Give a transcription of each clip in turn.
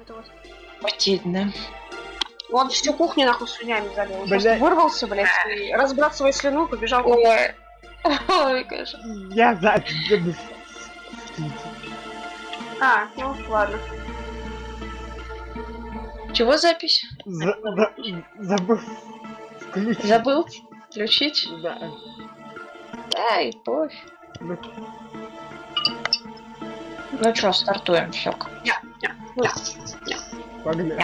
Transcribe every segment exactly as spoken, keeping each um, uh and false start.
это вот. Потеть, Он всю кухню нахуй слюнями залил. Он Бля... просто вырвался, блядь, и разбрасывая слюну, побежал. Ой, ой, конечно. Я за... А, ну ладно. Чего запись? За... За... Забыл. Включить. Забыл включить? Да. Ай, пофиг. Ну, ну чё, стартуем, все. Ня, ня, ня, ня. Погнали.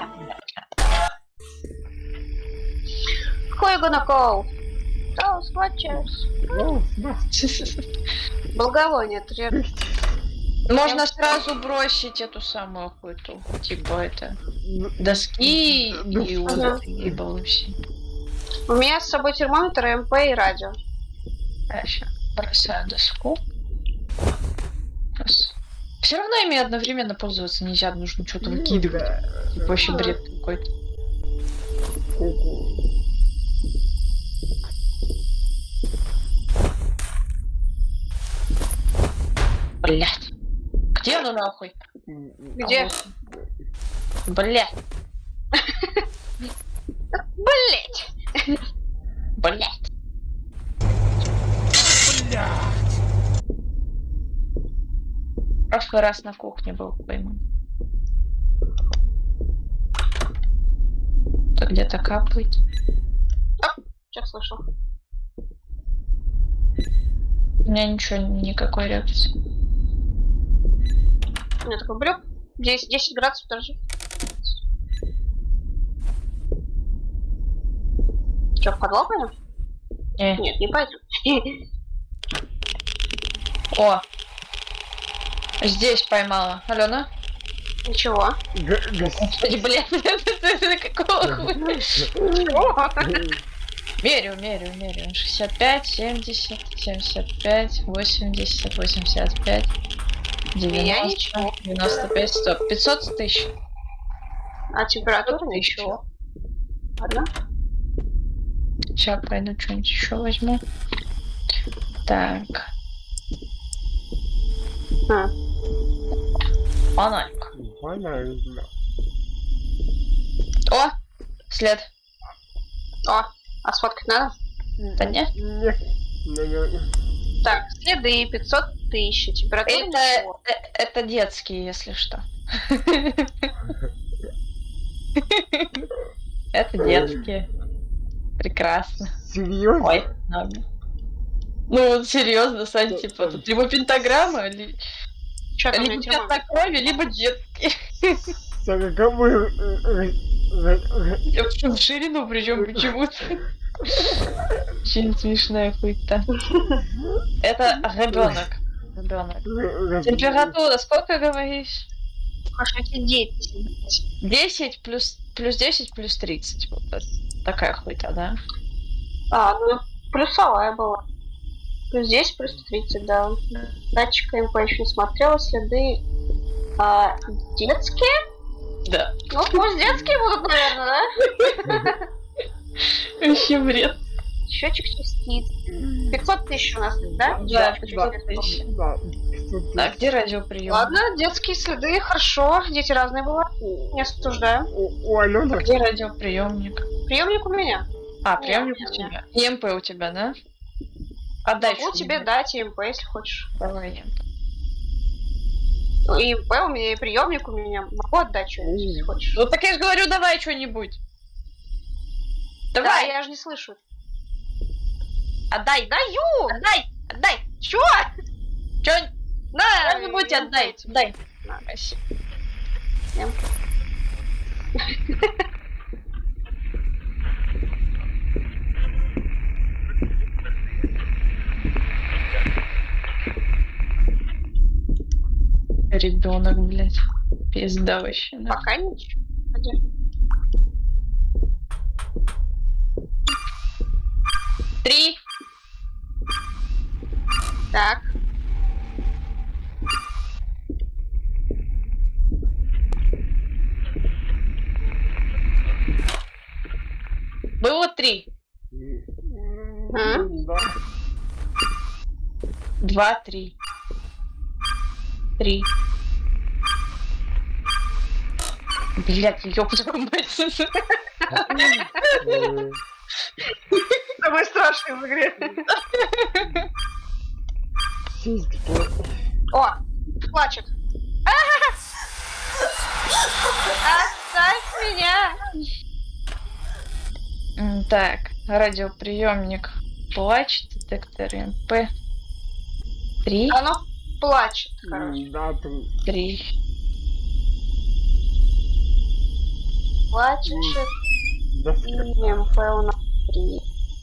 Who you gonna call? Those watchers. Ну, да. Благовоние, требует. Можно сразу бросить эту самую хуйту. Типа это. Доски и Ага. и балуси. У меня с собой термометр, МП и радио. Я сейчас бросаю доску. Все равно ими одновременно пользоваться нельзя, нужно что-то выкидывать. Типа вообще бред какой-то. Блять. Где оно нахуй? Где? А вот. Блять. Блять! Блять. В прошлый раз на кухне был пойман. То где-то капает. А, сейчас слышал. У меня ничего, никакой реакции. У меня такой блюк. десять, десять градусов даже. Че, в подвал пойдем? Не. Нет, не пойдем. О! Здесь поймала. Алена? Ничего. Господи, блядь, это какого хуя? Мерю, мерю, мерю. шестьдесят пять, семьдесят, семьдесят пять, восемьдесят, восемьдесят пять, девяносто, девяносто пять, сто. пятьсот тысяч. А температура ничего. Ладно. Сейчас пойду что-нибудь еще возьму. Так. А. Фонарик. Понятно. О! След. О, а сфоткать надо? Да нет. Нет. Так, следы пятьсот тысяч. Температура Это, ничего. э, это детские, если что. Это детские. Прекрасно. Серьезно? Ой, нормально. Ну вот серьезно, Сань, типа, тут либо пентаграмма, ли... Чё там либо пятна крови, либо детские. Сороковой... Я в ширину причем почему-то. Очень смешная хуйта. Это ребенок. Ребенок. Температура сколько говоришь? Аж эти дети. десять плюс, плюс десять плюс тридцать. Вот такая хуйта, да? А, ну плюсовая была. Плюс десять, плюс тридцать, да. Датчика МП еще не смотрела, следы а, детские? Да. Ну, пусть детские будут, наверное, да? Вообще бред. Счетчик чистит. пятьсот тысяч у нас, да? Да, Счетчик тысяч. Да. А где радиоприем? Ладно, детские следы, хорошо. Дети разные бывают. Не осуждаю. У Алены... Где радиоприемник? Приемник у меня. А, приемник Нет, у нет, тебя. И МП у тебя, да? Отдай. Могу тебе дать и МП, если хочешь. Давай. Ну, и МП у меня, и приемник у меня. Могу отдать что-нибудь, если хочешь. Ну так я же говорю, давай что-нибудь. Да, Давай. я же не слышу. Отдай. Даю! Отдай. Отдай. Чё? Чё? На! Что-нибудь отдай. Дай. На. Спасибо. Эм. Ребенок, блядь. Пизда вообще. Да. Пока ничего. Пойдём. Три. Так. Было три. А? Да. Два, три. Три. Блять, ёпта мать. Самое страшное в игре. О, плачет. Оставь меня. Так, радиоприемник плач, детектор эм пэ. Три. Оно плачет, короче. Да, там... Три. Плачет. Да, И эм пэ у нас три.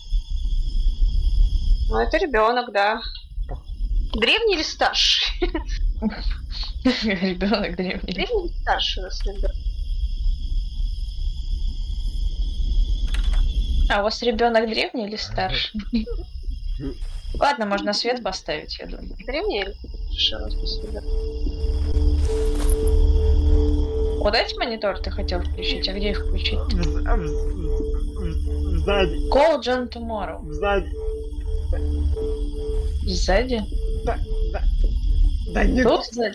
Ну, это ребенок, да. Древний или старший? Ребенок древний. Древний или старший у нас ребенок? А у вас ребенок древний или старший? Ладно, можно свет поставить, я думаю. Древний или старший у нас ребенок? Вот эти монитор ты хотел включить, а где их включить? Сзади. Call John Tomorrow. Сзади. Сзади? Да, да. Да нет. Тут сзади?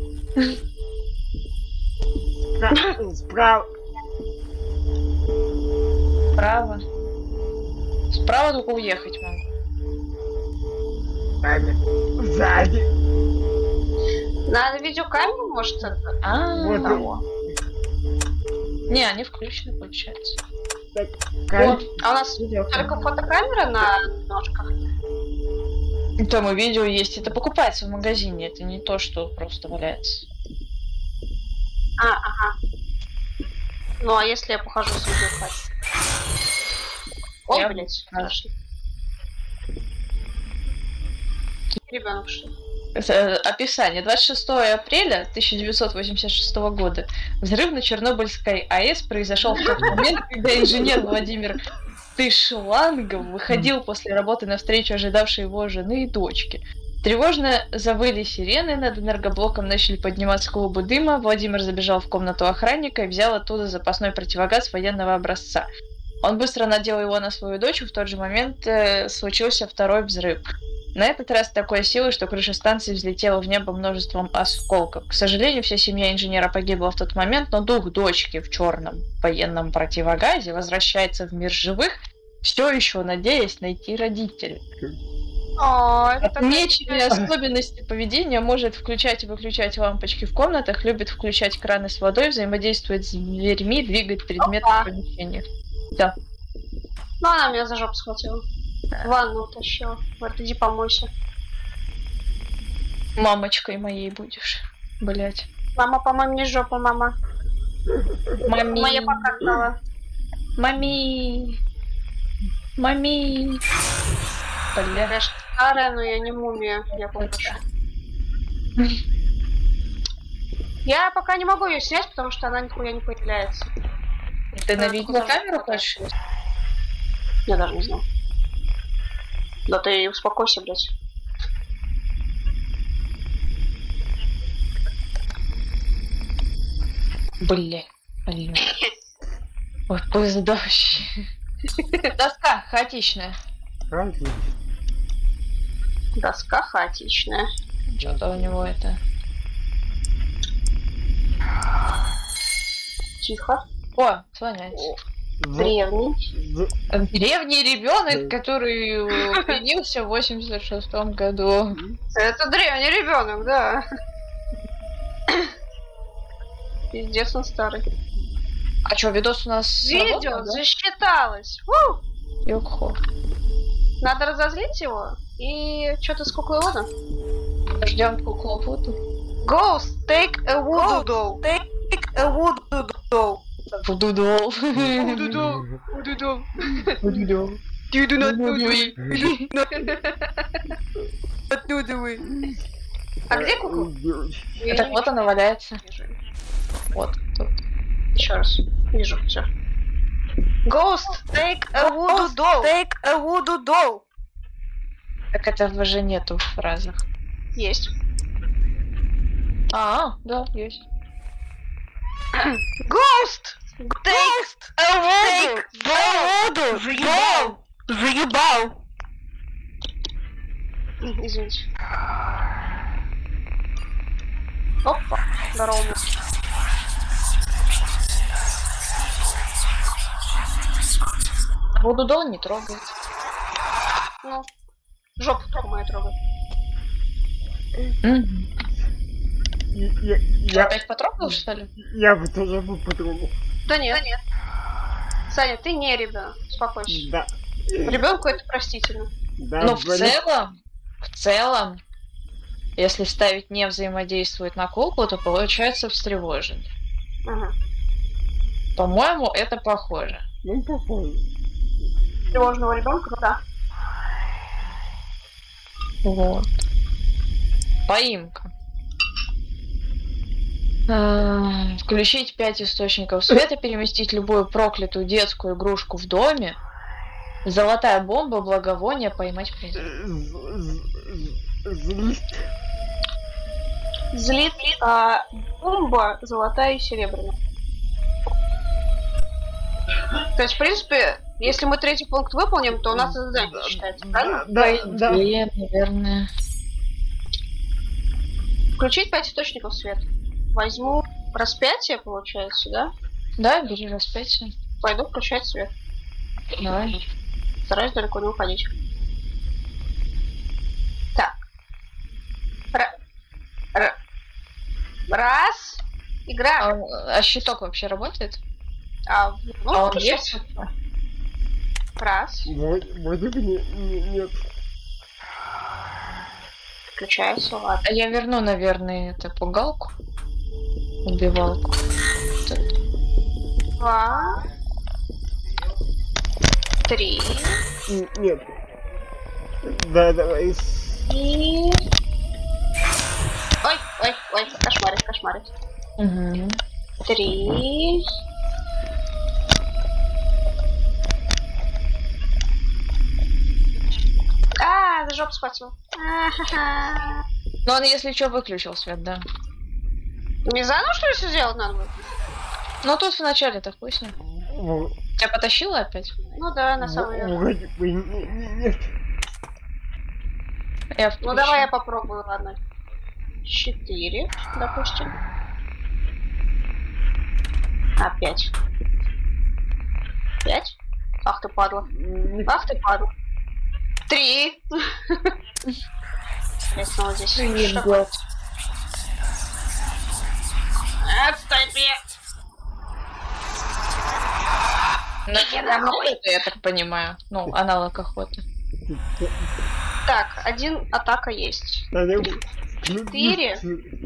Справа. Справа. Справа только уехать могу. Сзади. Надо видеокамеру, может, это? А, Вот того. не, они включены, получается. Так, Вот. А у нас только фотокамера на ножках? Там и видео есть. Это покупается в магазине. Это не то, что просто валяется. А, ага. Ну, а если я похожу с видеокамерой? О, Я- блядь, страшно. Ребенок, что ли? Это, описание. двадцать шестого апреля тысяча девятьсот восемьдесят шестого года взрыв на Чернобыльской АЭС произошел в тот момент, когда инженер Владимир Тышлангов выходил после работы на встречу ожидавшей его жены и дочки. Тревожно завыли сирены, над энергоблоком начали подниматься клубы дыма. Владимир забежал в комнату охранника и взял оттуда запасной противогаз военного образца. Он быстро надел его на свою дочь, и в тот же момент э, случился второй взрыв. На этот раз такой силой, что крыша станции взлетела в небо множеством осколков. К сожалению, вся семья инженера погибла в тот момент, но дух дочки в черном военном противогазе возвращается в мир живых, все еще надеясь найти родителей. О, это такая Отмеченные особенности поведения: может включать и выключать лампочки в комнатах, любит включать краны с водой, взаимодействует с дверьми, двигать предметы Опа. в помещениях. Да. Ну, она меня за жопу схватила. В ванну утащила. Вот, иди помойся. Мамочкой моей будешь. Блять. Мама, помой мне жопу, мама. Мами. Моя покакала. Мами. Мами. Бля. Я ж старая, но я не мумия. Я попрошу. Я пока не могу ее снять, потому что она нихуя не появляется. Ты на Э, видеокамеру куда? хочешь? Я даже не знаю. Да ты успокойся, блядь. Бля. Блин. Ой, пиздащий. Доска хаотичная. Разве? Доска хаотичная. Что-то у него это... Тихо. О, слоняется. Древний. Древний ребенок, который женился в восемьдесят шестом году. Это древний ребенок, да. Пиздец, он старый. А чё, видос у нас Видео сработал, да? засчиталось. Фу! Йокхо. Надо разозлить его. И что-то сколько его надо? Ждем куклу Вуду. Ghost, take a voodoo doll. Take a voodoo doll. Вуду дол. Voodoo doll. Voodoo doll. Вуду дол. You do not Вуду do дол. it. А где кукла? Так вот она валяется. Вот тут. Еще раз. Вижу, все. Ghost, take a voodoo doll. Take a voodoo doll. Так это уже нету в фразах. Есть. А, да, есть. Ghost, take a voodoo doll. Заебал. Заебал. Извините. Опа. Здорово. Воду дол не трогает. Ну, жопу только мою трогает. Мгм. Я, Ты я, опять потрогал, что ли? я бы тоже бы потрогал. Да нет. Да нет. Саня, ты не ребенок. Успокойся. Да. Ребенку это простительно. Да, Но в блин. целом, в целом, если ставить не взаимодействует на куклу, то получается встревожен. Ага. По-моему, это похоже. Ну, похоже. Тревожного ребенка, ну да. Вот. Поимка. А, Включить пять источников света, переместить любую проклятую детскую игрушку в доме. Золотая бомба, благовоние, поймать призрак. Злит. Злит а, бомба золотая и серебряная. То есть, в принципе, если мы третий пункт выполним, то у нас это задание считается, правильно? Да, да. Идея, наверное. Включить пять источников света. Возьму распятие, получается, да? Да, бери распятие. Пойду включать свет. Давай. Стараюсь далеко не уходить. Так. Ра- ра- Раз. Игра. А, а щиток вообще работает? А, ну, А он включать. есть? Раз. Вроде вроде бы не, не- нет. Включается, ладно. А я верну, наверное, это пугалку. Убивалку. Два. Три. Н- Нет. Да, давай. И... Ой, ой, ой, кошмарит, кошмарит. Угу. Три. А, за жопу схватил. А-ха-ха. Но он, если что, выключил свет, да. Мне заново, что ли, все сделать надо будет? Ну тут вначале так вкусно. В- Тебя потащило опять? Ну да, на самом деле. Вроде бы не- не- нет. Я Ну включу. давай я попробую, ладно. Четыре, допустим. А, пять. Пять? Ах ты падла. Ах ты падла. Три. Я снова здесь. Блин, Что? год. Отступи. Ну, это охота, я так понимаю. Ну, аналог охоты. Так, один атака есть. Надо Четыре.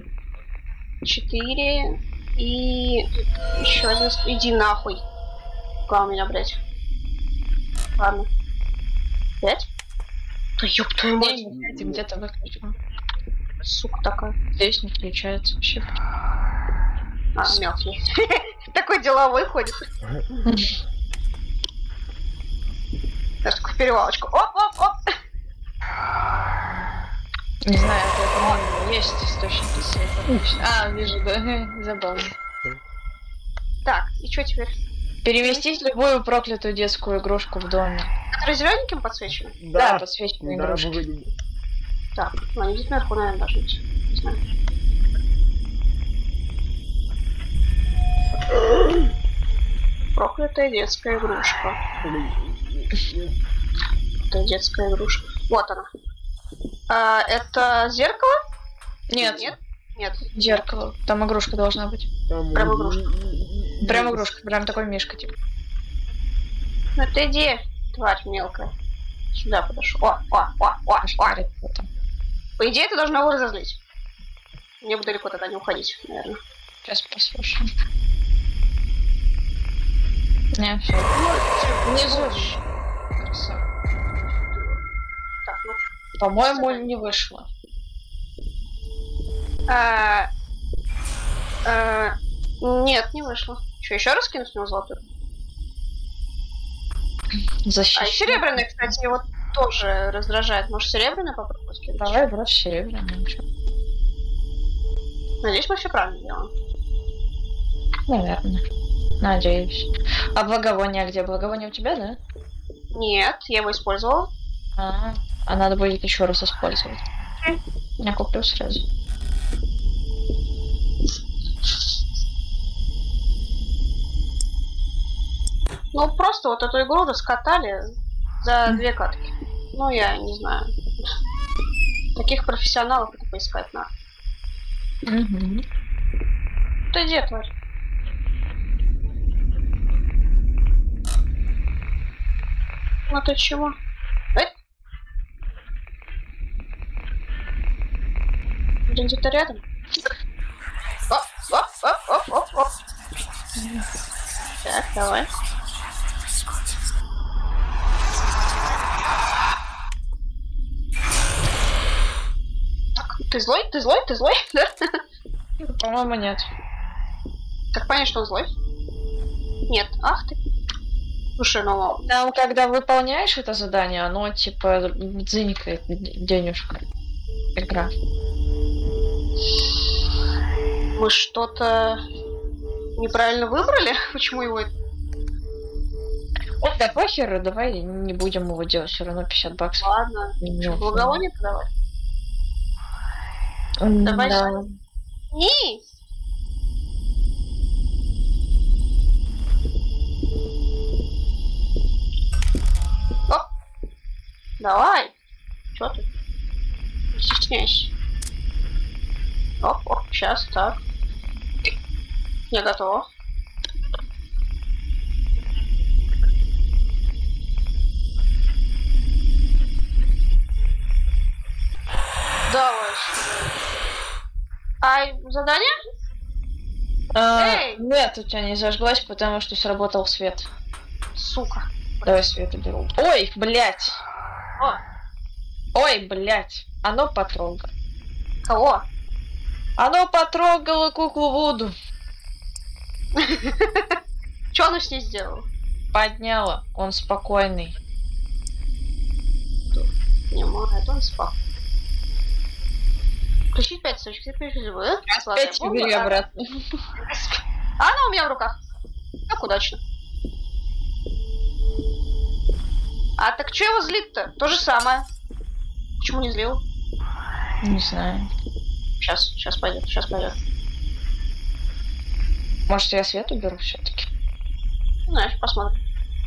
Четыре. И еще один. Иди нахуй. Куда у меня, блядь? Ладно. Пять? Да ёб твою мать. Ты где-то выключил. Сука такая. Здесь не включается вообще. А, мелкий. Такой деловой ходит. Даже такую перевалочку. Оп, оп, оп. Не знаю, это, по-моему, есть источники света. А, вижу, да. Забавно. Так, и что теперь? Переместить любую проклятую детскую игрушку в доме. Который зелененьким подсвечен? Да, Да, подсвеченные да, игрушки. вроде бы. Так, ну они здесь наверху, наверное, должны быть. Не знаю. Проклятая детская игрушка. Это детская игрушка. Вот она. А, это зеркало? Нет, Нет? Нет. зеркало. Там игрушка должна быть. Там Прям вроде- Прям игрушка, прям такой мишка, типа. Ну ты иди, тварь мелкая. Сюда подошел. О, о, о, о, о. Шарит кто-то. По идее, это должно его разозлить. Мне бы далеко тогда не уходить, наверное. Сейчас послушаем. Не, все. Внизу. Красава. Так, ну. По-моему, не вышло. А, а, нет, не вышло. Что, еще раз кину с него золотую? А Защищай. и серебряный, кстати, его тоже раздражает. Может, серебряный попробовать кинуть? Давай брось серебряный. ничего. Надеюсь, мы все правильно делаем. Наверное. Надеюсь. А благовоние где? Благовоние у тебя, да? Нет, я его использовала. А, а надо будет еще раз использовать. Я куплю сразу. Ну, просто вот эту игру раскатали за две катки. Ну, я не знаю. Таких профессионалов это поискать надо. Угу. Ты где, тварь? Ну ты чего? Эй! Где-то рядом? Оп, оп, оп, оп, оп, оп. Так, давай. Так, ты злой? Ты злой? Ты злой? По-моему, нет. Как понять, что он злой? Нет. Ах ты. Слушай, ну... Там, когда выполняешь это задание, оно типа дзынькает денежка. Игра. Мы что-то неправильно выбрали? Почему его... О, да похер, давай не будем его делать, все равно пятьдесят баксов. Ладно. Благовоние подавай. Давай. Да. Не. Оп. Давай. Чё ты? Не стесняйся. Оп, оп, сейчас, так. Я готова. Давай. А задание? А, Эй! нет, у тебя не зажглась, потому что сработал свет. Сука. Давай свет уберу. Ой, блять. О, Ой, блять. Оно потрогало. кого? Оно потрогало куклу Вуду. Что оно с ней сделало? Подняло. Он спокойный. Понимает, он спал. Включить пять точек, ты переживы. Опять убери обратно. А она у меня в руках. Как удачно. А так что его злит-то? То же самое. Почему не злил? Не знаю. Сейчас, сейчас пойдет, сейчас пойдет. Может, я свет уберу все-таки? Знаешь, посмотрим.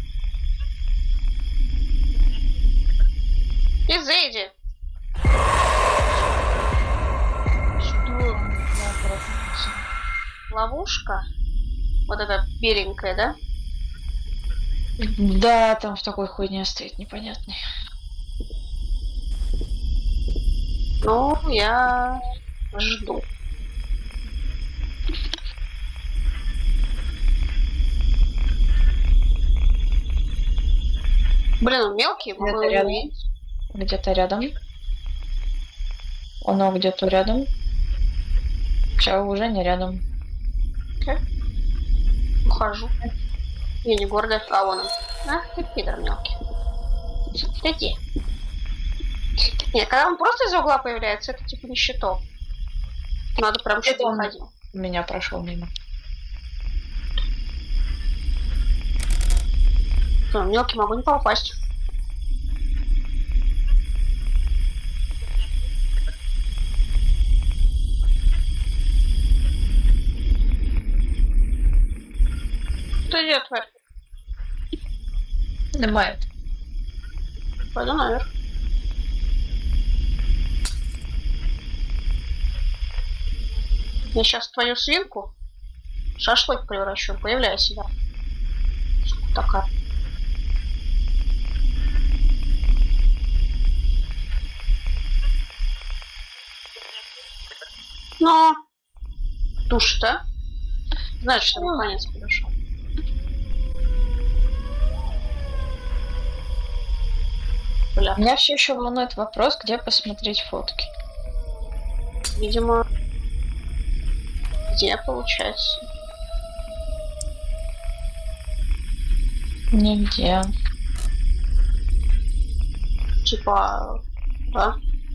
Изыди. Что? Ловушка? Вот эта беленькая, да? Да, там в такой хуйне стоит непонятный. Ну, я жду. Блин, он мелкий, могу Где-то его рядом. увидеть. Где-то рядом. Оно где-то рядом. Сейчас уже не рядом. Ухожу. Я не гордая. А, вон он. Ах ты пидор мелкий. Иди. Нет, когда он просто из угла появляется, это типа не щиток. Надо прям Это чтобы он уходил. меня прошел мимо. Что, мелкий могу не попасть. Ты где, тварь? Немає. Пойду наверх. Я сейчас твою свинку в шашлык превращу. Появляйся, да. Такая. Но туша-то. Значит, что наконец пришел. Бля, Меня все еще волнует вопрос, где посмотреть фотки. видимо, где получается? Нигде. Типа, да?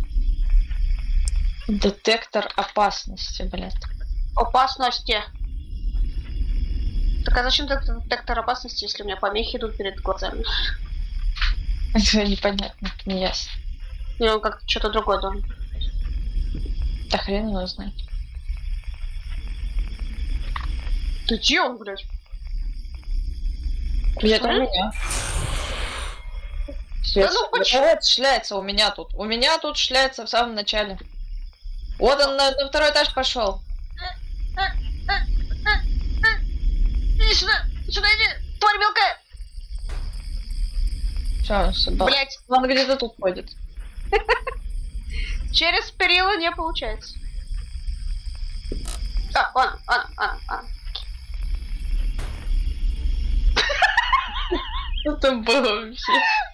Детектор опасности, блядь. Опасности. Так а зачем детектор, детектор опасности, если у меня помехи идут перед глазами? Это непонятно, не ясно. Или он как-то что-то другое должен. Да хрен его знает. Ты че он, блядь? Где-то у меня. Да ну почему? Шляется, шляется у меня тут. У меня тут шляется в самом начале. Вот он на, на второй этаж пошел. Иди сюда! Сюда иди! Тварь мелкая! Все, он собрал. Блять, Он где-то тут ходит. через перила не получается. А, ладно, ладно, ладно, ладно. Что там было вообще?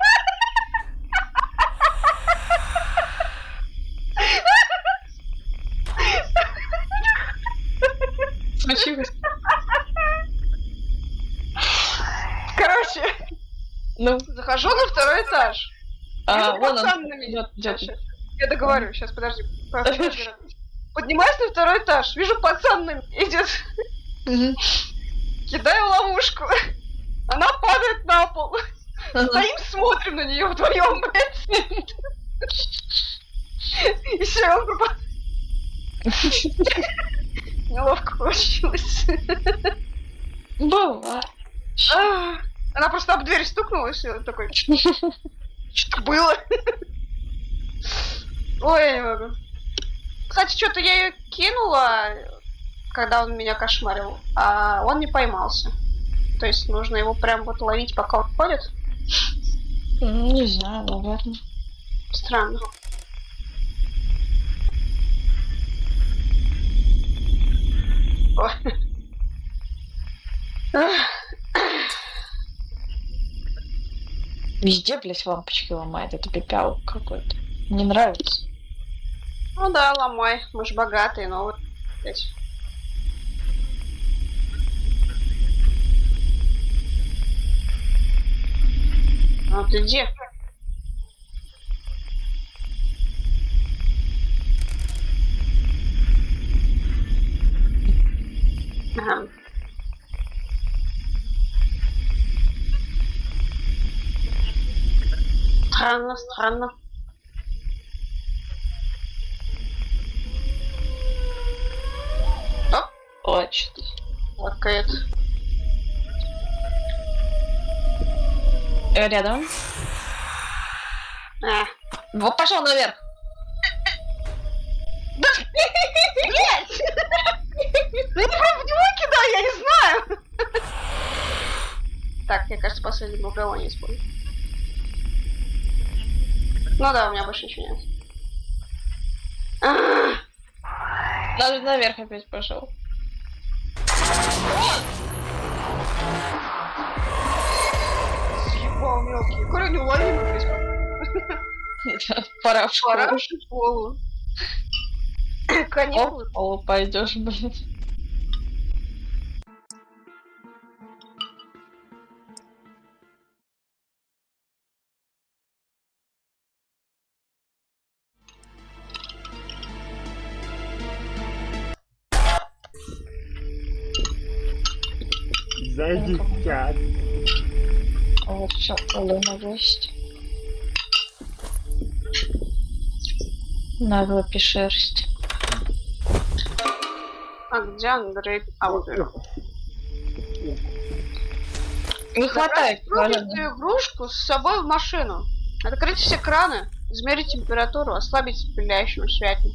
Случилось? Короче, Ну, захожу на второй этаж. а, Вижу, вон пацан он на меня. идет, идет. Щас, я договорю, сейчас, подожди. Поднимаюсь на второй этаж, вижу, пацан на меня идет. Кидаю ловушку. Она падает на пол. Стоим, смотрим на нее вдвоем, блядь. И все, он пропал. Неловко получилось. Бывает. А, Она просто об дверь стукнулась, и он такой, что было? Ой, я не могу. Кстати, что-то я ее кинула, когда он меня кошмарил, а он не поймался. То есть нужно его прям вот ловить, пока он ходит. Не знаю, наверное. Странно. Ой. Везде, блядь, лампочки ломает. Это пепел какой-то. Не нравится. Ну да, ломай. Мы ж богатые, но вот блядь. А ты где? Ага. Странно, странно. Оп, Точно. лакает. Э, Рядом. А. Вот пошел наверх. Блять! Ну не прям в него кидай, я не знаю! Так, мне кажется, последний благовоние использую. Ну да, у меня больше ничего нет. Надо наверх опять пошел. Съебал мелкий. Какой неуловимый здесь. Пора в школу. Пора в школу. Каникулы. О, пойдешь, блядь. Зайди в чат. Вот все, Олена есть. На лапе шерсть. А где Андрей? А вот он. Не хватает, Забрать Олена. эту игрушку с собой в машину. Открыть все краны, измерить температуру, ослабить пыляющую святень.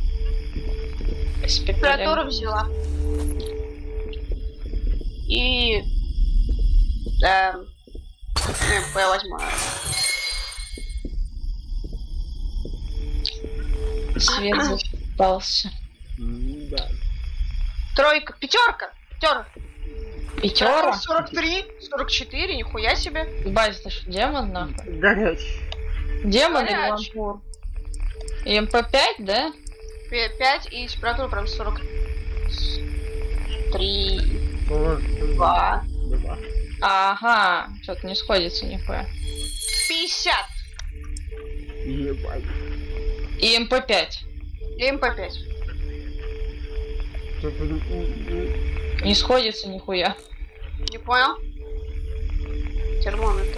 Температуру взяла. И... Да... МП возьму. Свет запался. Да. Тройка, пятерка, пятерка. Пятера? сорок три, сорок четыре, нихуя себе. База, ты что, демон, нахуй? Горячий. Демон или Горячий. вампур? И эм пэ пять, да? пять и температура прям сорок три, сорок два, два. Ага, что-то не сходится нихуя. пятьдесят. Ебать. И эм пэ пять. И эм пэ пять. Что-то... Не сходится нихуя. Не понял? Термометр.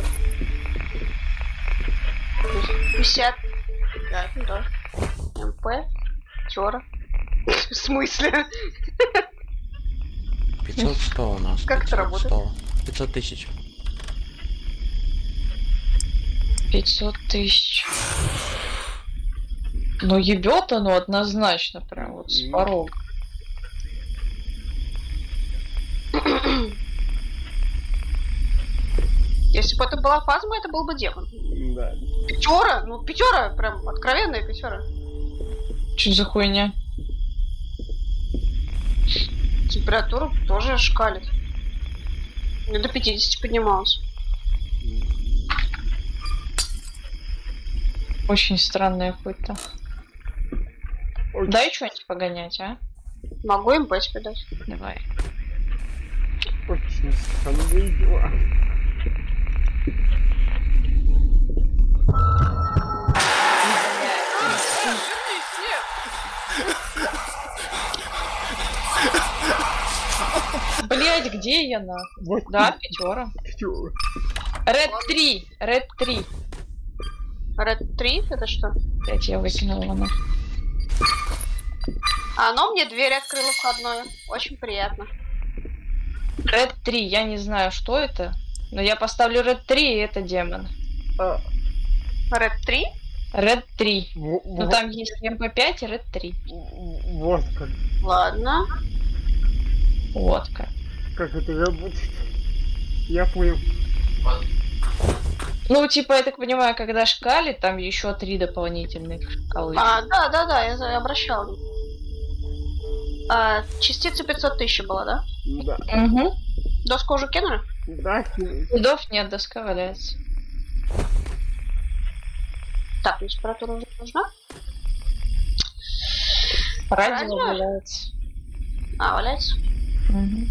пятьдесят. Да, ну да. МП. Тёра. В смысле? пятьсот сто у нас. Как это пятьсот работает? сто. пятьсот тысяч. пятьсот тысяч. Ну ебет оно однозначно, прям вот с порога. Если бы это была фазма, это был бы демон. Да. Пятера? Ну, пятера, прям откровенная пятера. Что за хуйня? Температура тоже шкалит. Не до пятидесяти поднималась. Очень странная какой-то. Очень, Дай что-нибудь погонять, а? Могу им пэ тебе дать. Давай. очень странные дела. Блять, где я на? Вот Да, пятера. чё? Ред три. Ред три. Ред три, это что? Блять, я выкинула на. А оно мне дверь открыло входную. Очень приятно. Ред три, я не знаю, что это. Но я поставлю Ред три, и это демон. А, Ред три? Ред три. во- Ну во- там есть эм пэ пять и Ред три. Вот как, Ладно. Вот как. как это работает. Я понял. Ну, типа, я так понимаю, когда шкалит, там еще три дополнительных шкалы. А, да, да, да, я за- обращал. А, частица пятьсот тысяч была, да? Да. Угу. Доску уже кинули? Да, кинул. Следов нет, доска валяется. Так, температура уже нужна? Радио Радио? валяется. А, валяется. Угу.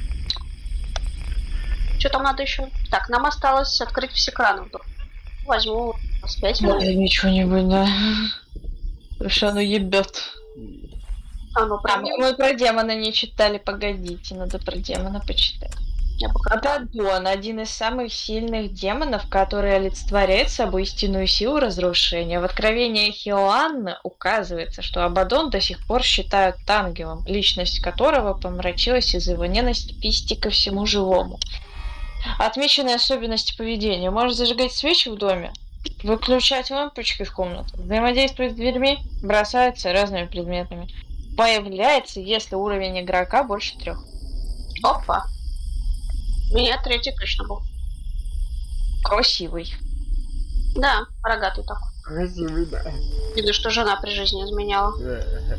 Что там надо еще? Так, нам осталось открыть все краны. Возьму с пять минут. Ничего-нибудь, да. Потому что оно ебет. А, ну А, прям мы, мы про демона не читали, погодите, надо про демона почитать. я пока... Абаддон — один из самых сильных демонов, который олицетворяет собой истинную силу разрушения. В откровениях Иоанна указывается, что Абаддон до сих пор считают ангелом, личность которого помрачилась из-за его ненависти ко всему живому. Отмеченные особенности поведения: может зажигать свечи в доме, выключать лампочки в комнатах, взаимодействовать с дверьми, бросается разными предметами. Появляется, если уровень игрока больше трех. Опа. У меня третий точно был. Красивый. Да, рогатый такой. Красивый, да. Видно, что жена при жизни изменяла. Да.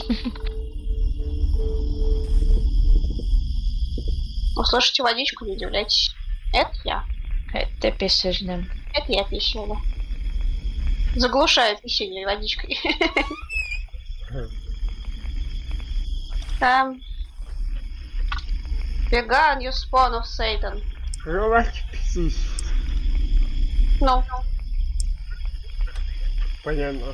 Услышите водичку, не удивляйтесь. Это я. Это писежным. Это я пищала. Заглушает пищение водичкой. Там. Vegan, you spawn of Satan. Крылатик писись. Ну, Понятно.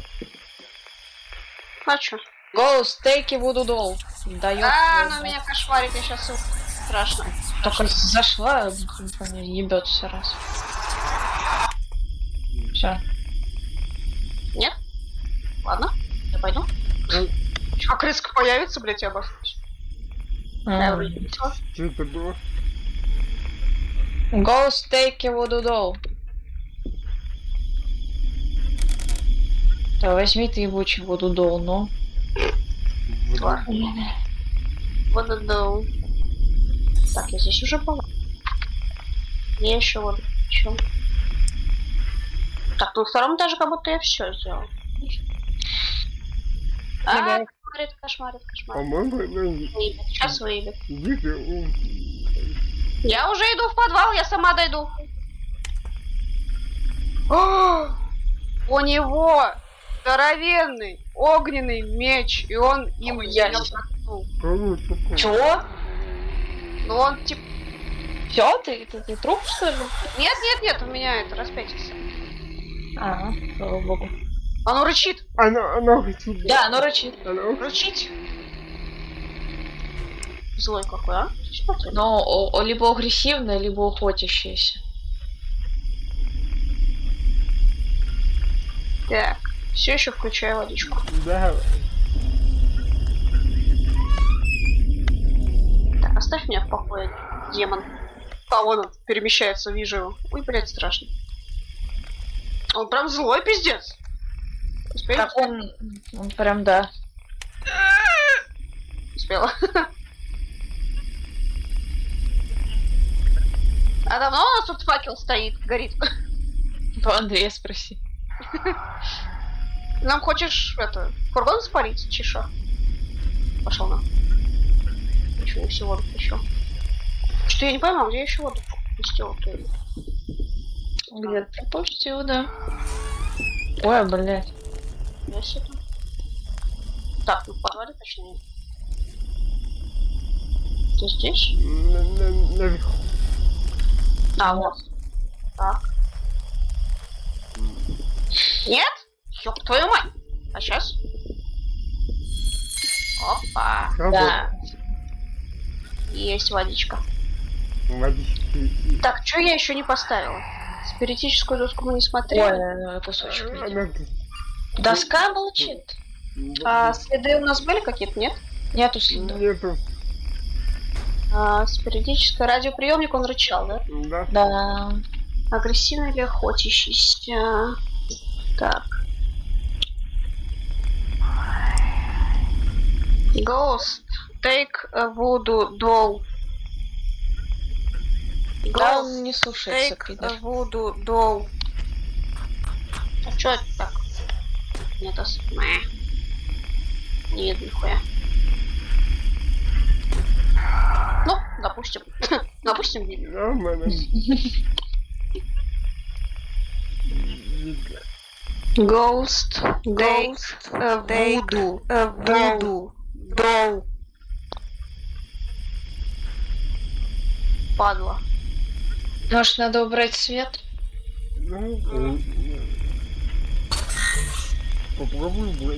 а чё? Ghost, take a voodoo doll. Дает. А, она меня кошмарит, я сейчас страшно. Только зашла, ебет все раз. Все. Нет? Ладно, я пойду. Ну, А крыска появится, блядь, я обошлась. Я вроде не всё. что это было? Ghost, take a voodoo doll. Да возьми ты ебучий voodoo doll, ну. Ладно. Вот это. Так, я здесь уже была. Я еще вот еще. Так, на втором этаже как будто я все сделал. А, Ага. кошмарит, кошмарит, кошмарит. По-моему, ну, Выебет, сейчас выебет. иди-ка, у, Я уже иду в подвал, я сама дойду. О, у него здоровенный огненный меч, и он им Ой, меня ящик. проткнул. кого такого? Чё? Ну он типа... Все? Ты, ты, ты труп, что ли? Нет, нет, нет, у меня это распятие. А, слава богу. Оно рычит. Оно, оно хочет. Да, оно рычит. Оно Рычить. Злой какой, а? Что ты? Но о- о- либо агрессивное, либо охотящееся. Так, все еще включаю водичку. Да. Так, оставь меня в покое, демон. А, вон он перемещается, вижу его. Ой, блядь, страшно. Он прям злой пиздец. Успели? Так он, он прям, да. Успела. А давно у нас тут факел стоит, горит? У Андрея спроси. Нам хочешь, это, фургон спалить, чеша? Пошел на. Еще не всего воду еще. Что я не пойму, где я еще воду пустил? Где-то пропустил, да. Ой, блядь. Я себе. Так, ну в подвале точнее. Ты здесь? На- на- Наверху. А, вот. Так. Нет? Ёб твою мать! А сейчас? Опа. Да. Есть водичка. Водички. Так, что я еще не поставила? Спиритическую доску мы не смотрели. Ой, кусочек. видимо. Она- Доска молчит. А следы у нас были какие-то, нет? Нету следов. Нету. А, спиритический радиоприемник, он рычал, да? Да. Да. Агрессивный или охотящийся? Так. Ghost. Take a voodoo doll. Да, Ghost. он не слушается, Take пидор. a voodoo doll. А чё это так? Нет, ос... Мэ. Не видно нихуя. Ну, допустим. Допустим, видно. Нормально. Ghost, Ghost, Voodoo, Voodoo, Doll. Падла. Может, надо убрать свет? Ну, э, попробуй убрать.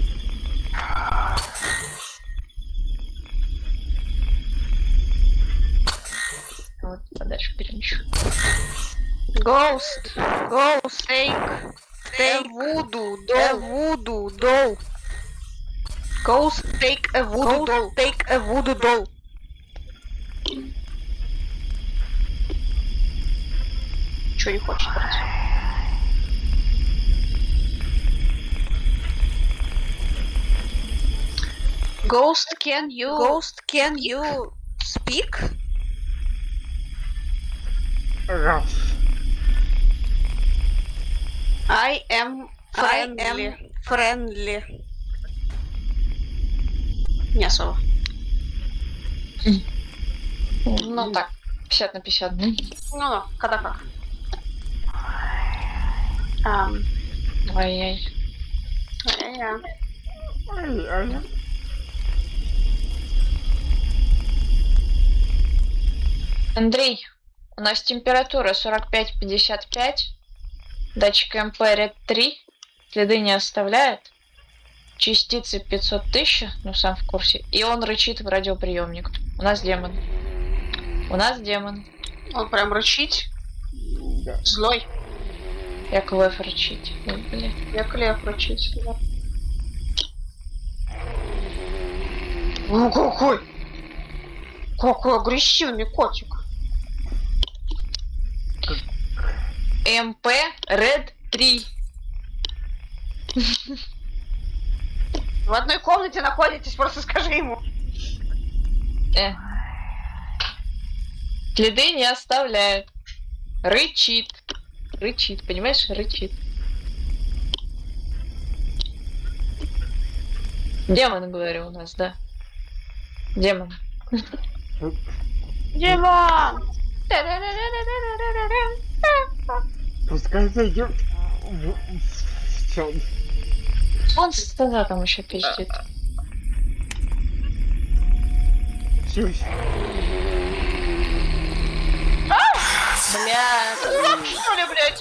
Вот, подальше перемещу. Ghost, Ghost, Take, Take Voodoo, Doll, Voodoo, Doll. Ghost, Take a Voodoo Doll, Take a Voodoo Doll. Чё не хочешь брать? Ghost, can you... Ghost, can you speak? Раз. I am friendly. I am friendly. Не особо. Ну так, пятьдесят на пятьдесят, да? Ну, когда как. Ам, Ай-яй. ай-яй. Ай-яй. Андрей, у нас температура сорок пять пятьдесят пять. Датчик МП ред три. Следы не оставляет. Частицы пятьсот тысяч, ну сам в курсе. И он рычит в радиоприемник. У нас демон. У нас демон. Он прям рычить. Да. Злой. Я клэф рычить. Ой, блин. Я клев рычить. Да. Ну какой? Какой агрессивный котик. МП ред три. В одной комнате находитесь, просто скажи ему. Э. Следы не оставляет. Рычит. Рычит, понимаешь? Рычит. Демон, говорю, у нас, да. Демон. Димон! Пускай зайдет в чём. Он тогда там еще пиздит. Все. Бля. Что ли, блядь?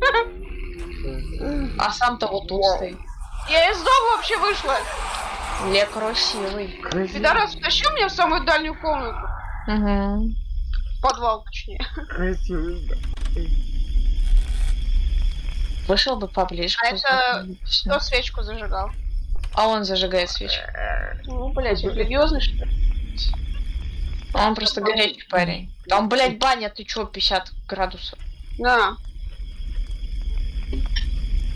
А сам-то вот тут стоит. Я из дома вообще вышла. Ле красивый. Пидорас, втащил меня в самую дальнюю комнату. Угу. Подвал, точнее. Красивый, да. Вышел бы поближе. А это кто свечку зажигал? А он зажигает свечку. Ну, блядь, религиозный, что ли? А он просто горячий парень. Там, блядь, баня, ты чё, пятьдесят градусов? Да.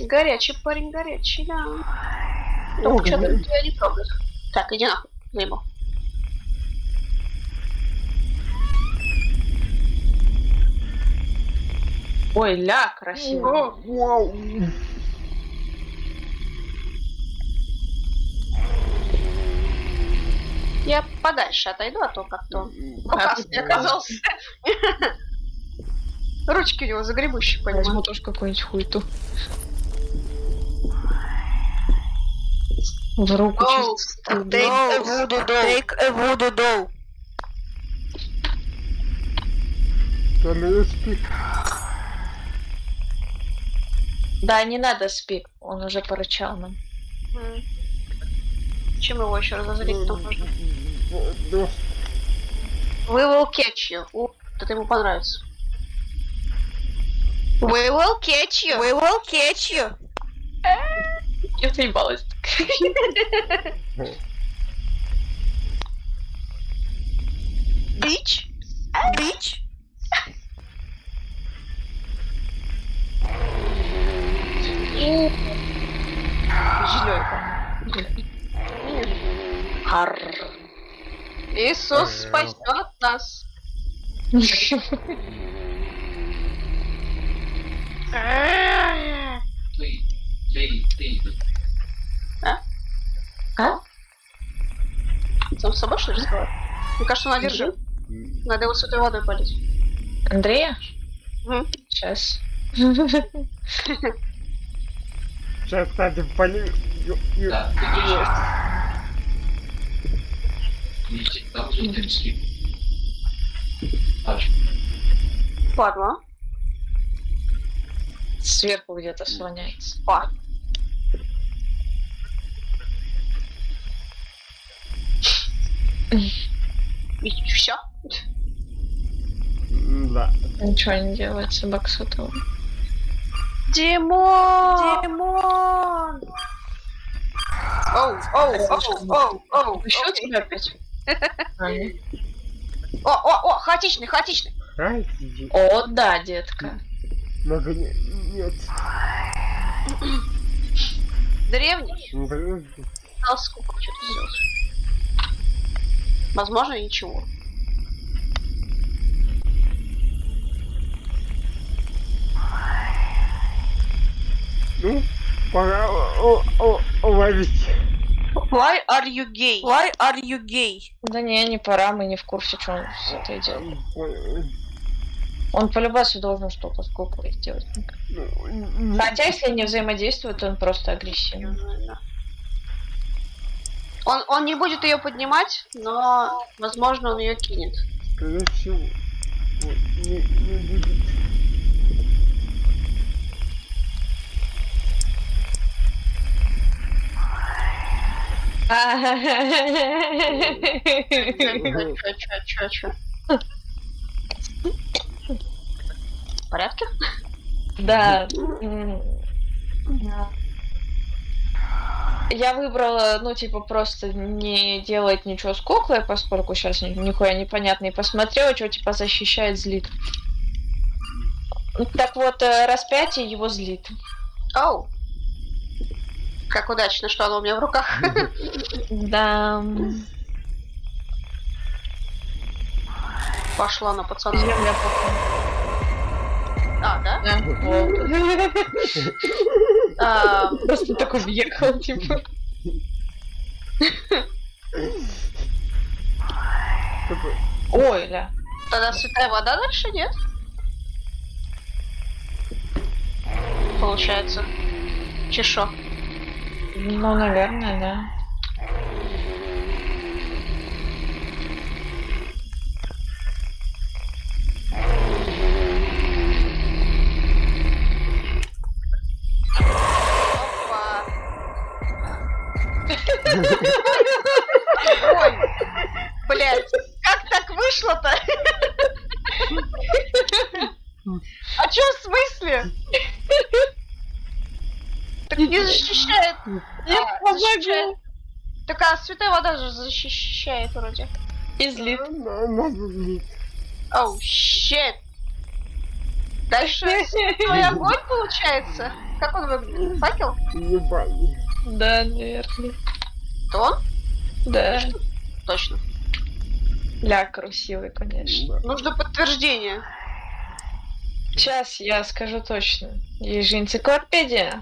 Горячий парень, горячий, да. О, Только что-то блин. тебя не трогает. Так, иди нахуй, заебал. Ой, ля, красиво. Вау. Я подальше отойду, а то как-то опасный А, оказался. Ручки у него загребущие, Возьму понимаю. тоже какую-нибудь хуйту. В руку Оу, чисто. take a voodoo doll. Take a voodoo doll. Can you speak? Да, не надо спик, он уже порычал нам. М. Чем его еще разозлить-то можно? Да. We will catch you. О, это ему понравится. We will catch you. We will catch you. Я заебалась. Bitch. Bitch. Арр. Иисус спасет нас. А? А? Сам с собой что ли разговаривает? Мне кажется, он одержим. Надо его святой водой полить. Андрея? Мгм. Сейчас. Сейчас, кстати, полю... ё- ё- Да, Падла. Сверху где-то слоняется. О. И все. Да. Ничего не делает, собака сотовая. Димон! Димон! Оу, оу, оу, оу, оу. Еще окей. тебя опять? А, нет. О, о, о, хаотичный, хаотичный. Ай, сиди. О, да, детка. Много не... Нет. Древний. Блин. Стал сколько что-то сделать. Возможно, ничего. Ну, пора о- о- ловить. Why are you gay? Why are you gay? Да не, не пора, мы не в курсе, что он с этой делает. Он по-любасу должен что-то с куклой сделать. Ну, Хотя, если они взаимодействуют, он просто агрессивный. Он, он не будет ее поднимать, но, возможно, он ее кинет. скорее всего, вот, не, не будет. Чё, чё, чё, чё? В порядке? Да. м, Я выбрала, ну, типа, просто не делать ничего с куклой, поскольку сейчас нихуя непонятно, и посмотрела, что, типа, защищает, злит. Так вот, э, распятие его злит. Оу. Как удачно, что оно у меня в руках. Да. Пошла на пацана. Земля походу. А, да? Да, вот. А, Просто такой въехал, типа. Такой, Ой, ля. Тогда святая вода дальше нет? Получается. Чешо. Ну, наверное, да. Опа. Ой, блядь, как так вышло-то? А чё в смысле? Так не защищает. Я А, защищает. Так а святая вода же защищает вроде. И злит. на- надо злить. Оу, щет. Дальше святой огонь получается? Как он выглядит? Факел? Ебать. Да, наверное. То он? Да. Точно. Ля красивый, конечно. Нужно подтверждение. Сейчас я скажу точно. Есть же энциклопедия.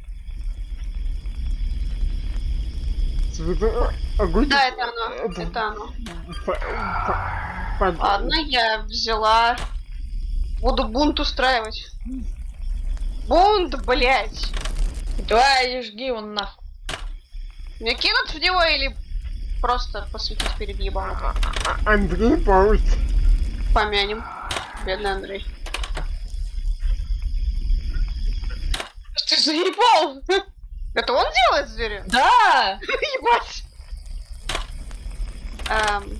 Огонь. Да, это оно. Это- Это оно. По- по- по- Ладно, я взяла. Буду бунт устраивать. Бунт, блять. Давай, жги он нахуй. Мне кинуть в него или просто посветить перед ебаном? Андрей Пауч. Помянем. Бедный Андрей. Ты заебал! Это он делает с дверью? Да! Ебать! Эм.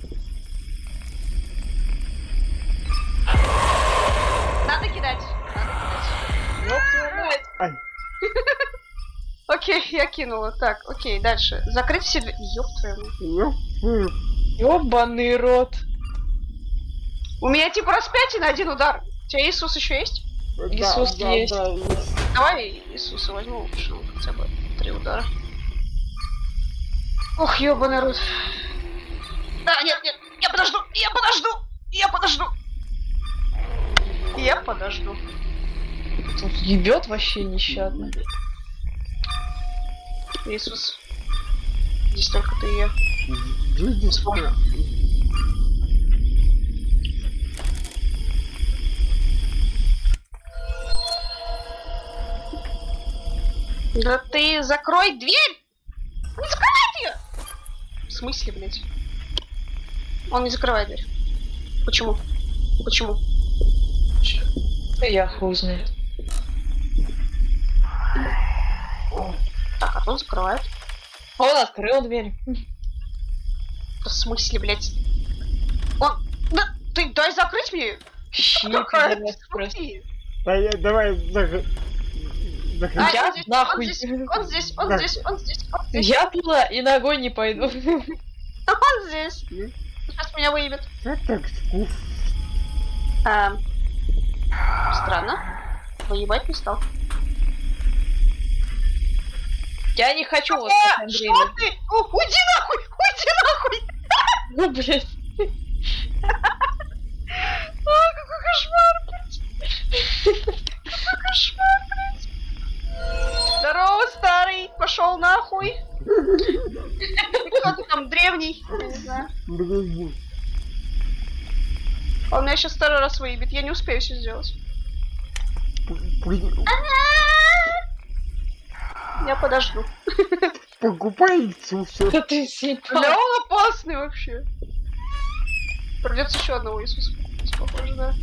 Надо кидать. Надо кидать. Ёб твою мать. Ай. Окей, я кинула. Так, окей, дальше. Закрыть все двери. Ёб твою мать. Ёп. Ёбаный рот. У меня типа распятие на один удар. У тебя Иисус еще есть? Да, Иисус да, есть. да, есть. Давай Иисуса возьму, что он хотя бы три удара. Ох, ёбаный рот. Да, нет, нет, я подожду, я подожду, я подожду. Я подожду. Тут ебет вообще нещадно. Иисус. Здесь только ты и я. Видишь, Смотри. Да ты закрой дверь! Не закрывай ее! В смысле, блядь? Он не закрывает дверь. Почему? Почему? Я хуй знает. Так, а он закрывает. Он открыл дверь. В смысле, блядь? Он... Да, ты дай закрыть мне! Щит Какая блядь, просто. ты? Да, я- давай, зак- закрыть. А, Я он здесь, нахуй. Он здесь, он здесь, он Да. здесь, он здесь, он здесь, Я туда и ногой не пойду. он здесь. Ну. Сейчас меня выебет. Как так скуф? Эм, странно. Выебать не стал. Я не хочу вот Э, как Андрей. что ты? У- Уйди нахуй! Уйди нахуй! Ну, блядь. А, какой кошмар, блядь! Какой кошмар, блядь! Здорово, старый! Пошел нахуй! Ты кто ты там, древний? Я не знаю. Блин. Он меня сейчас второй раз выебет, я не успею все сделать. При- Я подожду. Покупай Иисуса. Да ты Бля, съебал. он опасный вообще. Придется еще одного Иисуса. Похоже, да.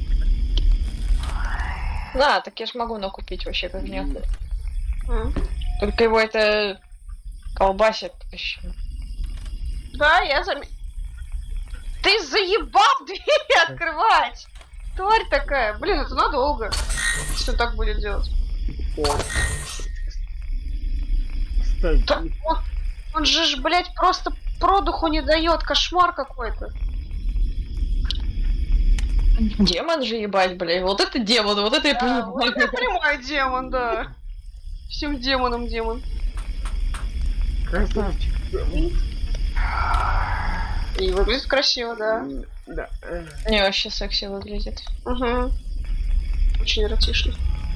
Да, так я ж могу накупить вообще как нехуй. М. Только его это колбасит еще. Да, я заметил. Ты заебал дверь открывать! Тварь такая. Блин, это надолго. Если он так будет делать. О. Да Кстати, он, он же, ж, блядь, просто продуху не дает. Кошмар какой-то. Демон же ебать, блядь. Вот это демон, вот это я Да, вот понимаю. это прямой демон, да. Всем демонам демон. красавчик. И выглядит красиво, да. Да. э, Не, вообще секси выглядит. Угу. Очень эротично.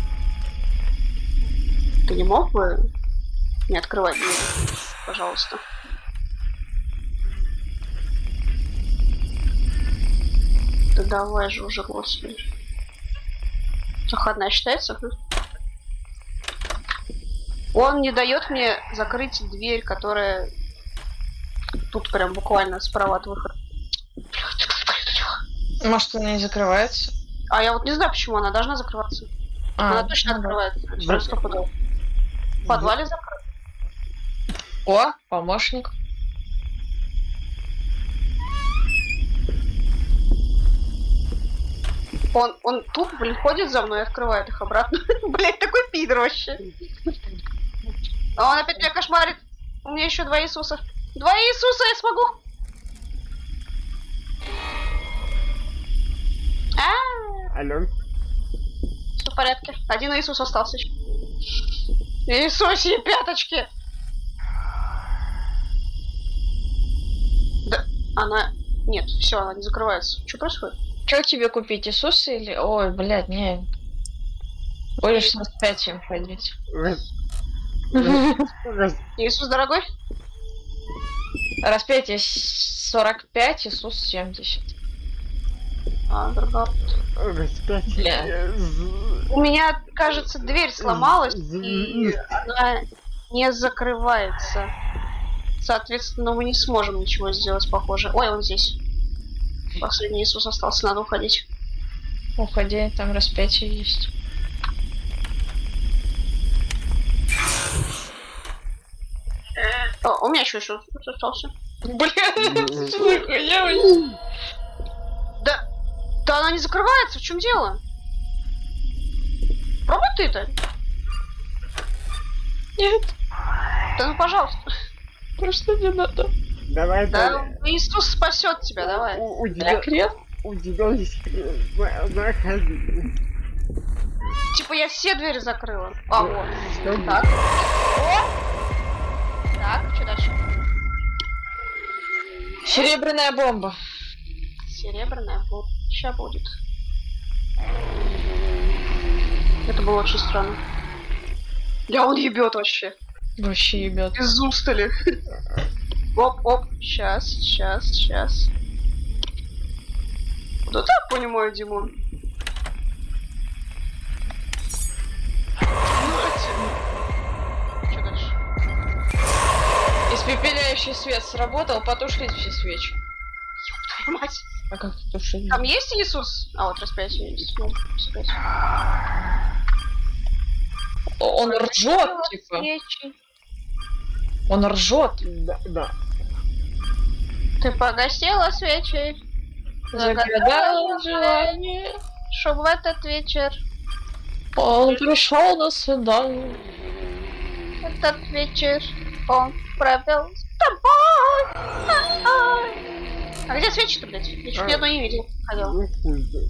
Ты не мог бы не открывать дверь? Пожалуйста. Да давай же уже, господи. Проходная считается? Ага. Он не дает мне закрыть дверь, которая тут прям буквально справа от выхода. Может, она не закрывается? А я вот не знаю, почему она должна закрываться. А, Она точно ну да. открывается. Да. Через стопудово. В подвале закрыт. О, помощник. Он, он тупо, блин, ходит за мной и открывает их обратно. Блять, такой пидор вообще. А он опять меня кошмарит. У меня еще два Иисуса. Два Иисуса я смогу. А, Алло. все в порядке. Один Иисус остался еще. Иисусе, пяточки! Да, она... Нет, все, она не закрывается. Что происходит? Что тебе купить, Иисус или... Ой, блядь, не. Будешь с распятием ходить. Иисус, дорогой? Распятие сорок пять, Иисус семьдесят. А, дорога. Распятие. У меня, кажется, дверь сломалась, и она не закрывается. Соответственно, мы не сможем ничего сделать, похоже. Ой, он здесь. Последний Иисус остался, надо уходить. Уходи, там распятие есть. О, у меня еще Иисус остался. Блин, что я... Да, да она не закрывается, в чем дело? Пробуй ты-то. Нет, Да ну, пожалуйста. просто не надо. Давай, Да, давай. Иисус спасет тебя, давай. У, у Для тебя, крет? у тебя есть... э, Заходи. Типа я все двери закрыла. А, вот. Что Так. О! Так, что дальше? Серебряная бомба. Серебряная вот. Сейчас будет. Это было очень странно. Да он ебет вообще. Вообще ебет. Из уст ли? Оп, оп. Сейчас, сейчас, сейчас. Да так понимаю, Димон. Что дальше? Испепеляющий свет сработал, потушить все свечи. Ёб твою мать. А как потушить? Там есть Иисус? А вот распятие есть. Можно распять. Он ржет, типа. Свечи. Он ржет. Да, да. Ты погасила свечи. Загадал желание. Чтоб в этот вечер, Он пришел на свидание. этот вечер он провел с тобой. А-ай. А где свечи-то, блядь? Я чуть ни одной не видел. Ходил. Ну, хуй знает.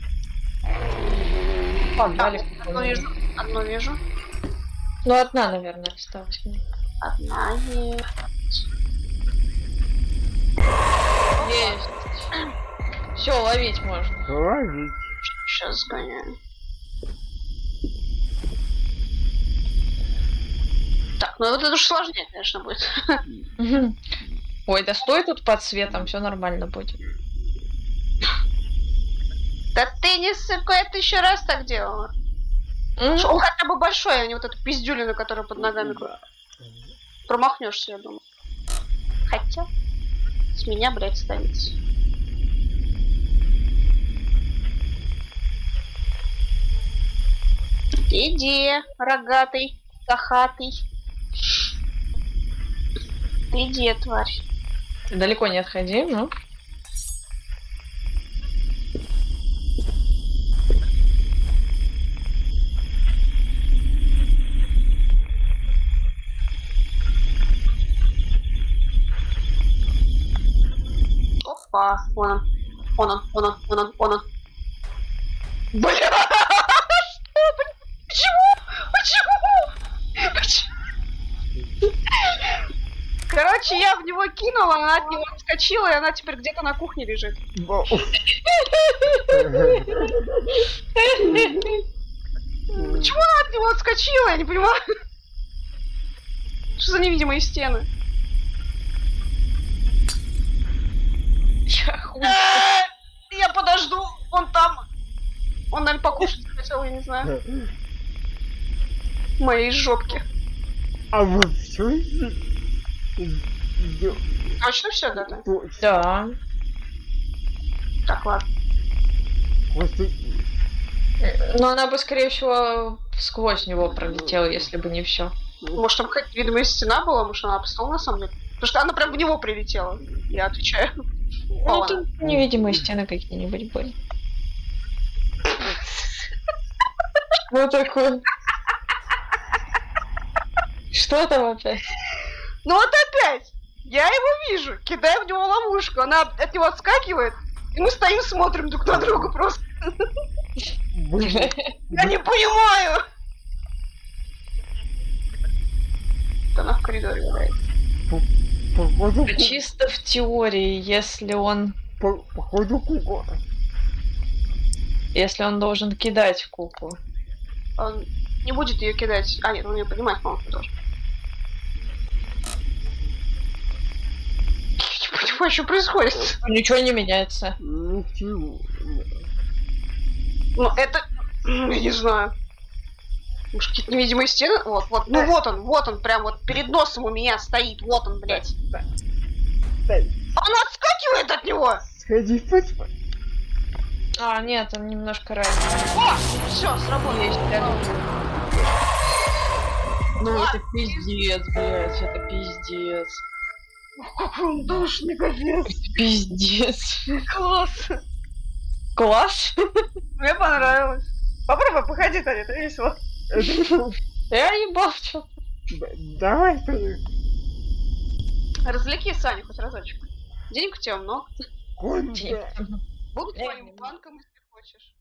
Погнали. Одну вижу. Одну вижу. Ну, одна, наверное, осталась. Одна есть. Есть. Все, ловить можно. Ловить. Сейчас сгоняю. Так, ну вот это уж сложнее, конечно, будет. Мгм. Ой, да стой тут под светом, все нормально будет. Да ты не ссыко, это еще раз так делала. М? Что, он хотя бы большой, а не вот эту пиздюлину, которая под ногами. Да. Промахнешься, я думаю. Хотя, с меня, блядь, станется. Иди, рогатый, кахатый. Иди, тварь. Далеко не отходи, ну. Опа, вон он. Вон он, вон он, вон он, вон он. Бля! Что, блин? Почему? Почему? Почему? Короче, я в него кинула, она от него отскочила, и она теперь где-то на кухне лежит. Бо- Почему она от него отскочила? Я не понимаю. Что за невидимые стены? Я хуй. Я подожду, он там. Он, наверное, покушать хотел, я не знаю. В моей жопке. А вы все? Точно все, да? да? Да. Так, ладно. Просто Но она бы, скорее всего, сквозь него пролетела, если бы не все. Может, там какая-то видимая стена была, может, она обстала на самом деле? Потому что она прям в него прилетела. Я отвечаю. Ну, тут невидимые стены какие-нибудь были. Что такое? Что там опять? Ну вот опять! Я его вижу, кидаю в него ловушку, она от него отскакивает, и мы стоим, смотрим друг на друга просто. вы, Я не понимаю! она в коридоре валяется. Походу, ку- Чисто в теории, если он... по- походу кукла. Если он должен кидать куклу. Он не будет ее кидать. А, нет, он ее поднимать, по-моему, должен. Я не понимаю, что происходит. Ничего не меняется. Ничего. Ну, это... Я не знаю. Может, какие-то невидимые стены? Вот, вот. Ну, вот он, вот он, прям вот перед носом у меня стоит. Вот он, блядь. Стой, Он отскакивает от него! сходи поспать. А, нет, он немножко разный. О! Все, сработало. Есть рядом. Ну это пиздец, блядь, это пиздец. Какой он душный, капец. Пиздец. Класс. Класс? Мне понравилось. Попробуй, походи, Таня, это весело. Я ебал, чё. Да- Давай, Таня. Развлеки Саню хоть разочек. Денег у тебя много. Конча. Буду Эй, твоим ну. банком, если хочешь.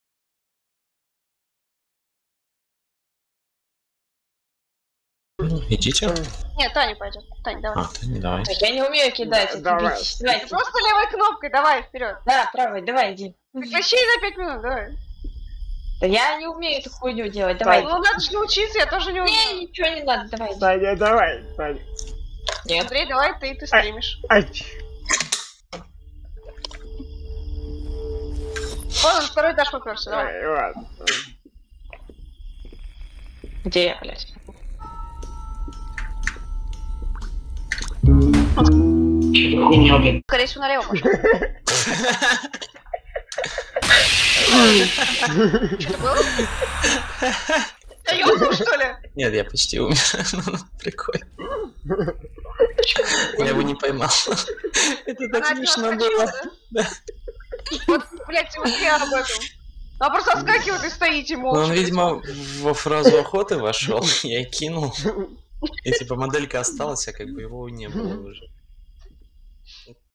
Ну, идите. Нет, Таня пойдет. Таня, давай. А, ты не давай. Так, я не умею кидать, Да, это давай. бить. Давайте. Просто левой кнопкой, давай, вперед. Да, правой, давай, иди. Прекращай за пять минут, давай. Да я не умею эту хуйню делать, давай. Ну надо же научиться, я тоже не Не, умею. ничего не надо, давай. Таня, давай, Таня. Нет. Андрей, давай ты, ты стримишь. Ач. Вот он, второй этаж попёрся, давай. Ой, ладно. Где я, блядь? Скорее всего, налево пошел. Что было? Ты ёбнул, что ли? Нет, я почти умер. Ну, прикольно. Я его не поймал. Это так Она от него смешно отскочила, было. да? Вот, блядь, вот я об этом. Она просто отскакивает и стоите Ну, он, молча. видимо, во фразу охоты вошел, я и кинул. И типа моделька осталась, а как бы его не было уже.